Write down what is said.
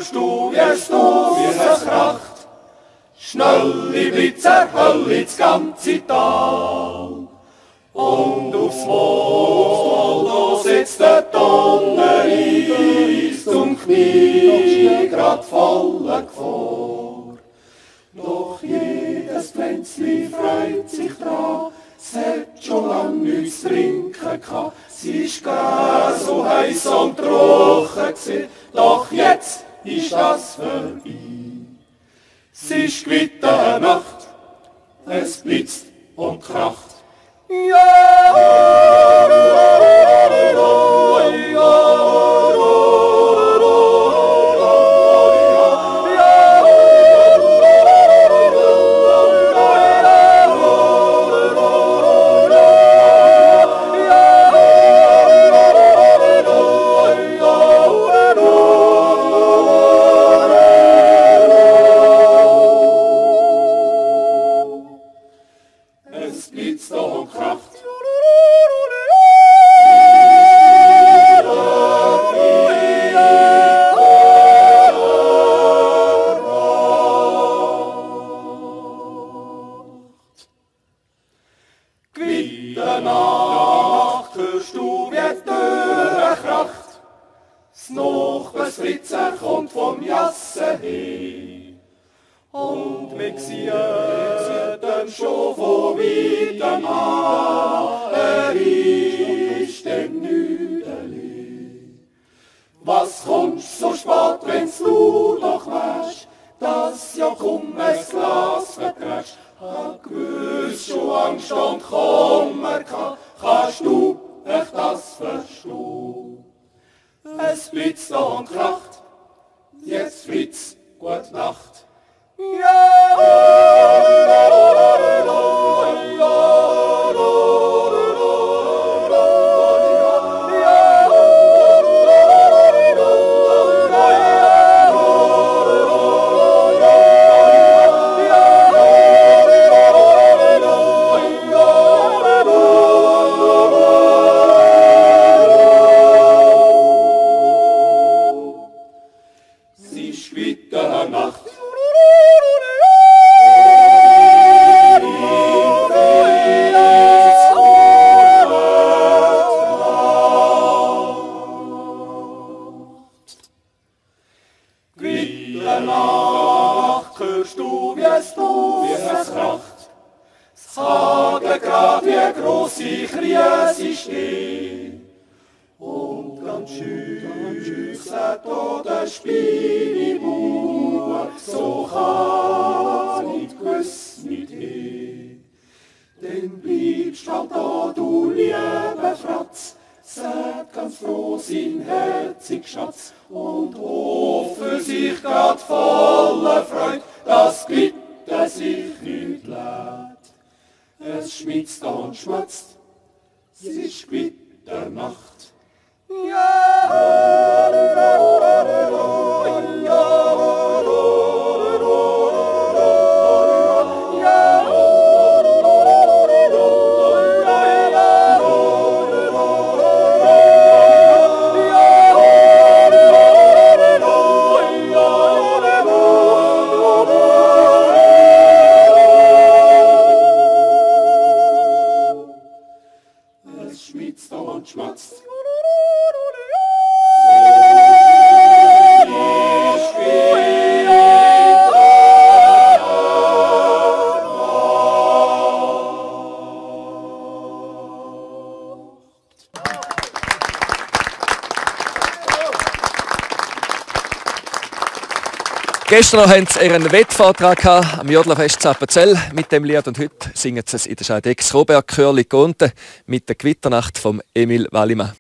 hörst du, wie es kracht. Schnelle Blitze, Hölle das ganze Tal. Und aufs Moor, da sitzt der Donnereis zum Knie, grad voller Gefahr. Doch jedes Pflänzli freut sich dran, es hat schon lang nichts zu trinken gehabt. Sie ist gar so heiß und trocken gewesen, doch jetzt ist das vorbei. Es ist Gewitternacht, es blitzt und kracht. Es blitzt und kracht. Gewitternacht, hörst du, wie die Türe kracht. Das Nachbarsfritzer kommt vom Jassen her. Und wir sehen schon von weitem an, ist dem Nüdeli. Was kommst so spät, wenn's du doch wärst, dass ja kaum ein Glas verträgst? Hab gewiss schon Angst und Kummer gehabt, kannst du echt das verstehen? Es blitzt und kracht, jetzt Fritz, gute Nacht. Sie ist Gewitternacht. Gewitternacht, hörst du, wie es kracht. Es hagelt grad wie grosse Krise stehen. Und ganz schüchset oder Spiel im Mauer, so kann nicht gewiss nicht hin. Denn bleibst halt da, du lieber Fratz, sag ganz froh sein herzig Schatz und hoffe sich grad voller Freude, dass Gewitter sich nicht lädt. Es schmitzt und schmatzt, es ist Gewitternacht. Es schmitzt und schmatzt. Gestern hatten sie ihren Wettvortrag am Jodlerfest Appenzell mit dem Lied und heute singen sie es in der Scheidex Roberg Chörli Gonte mit der Gewitternacht von Emil Wallimann.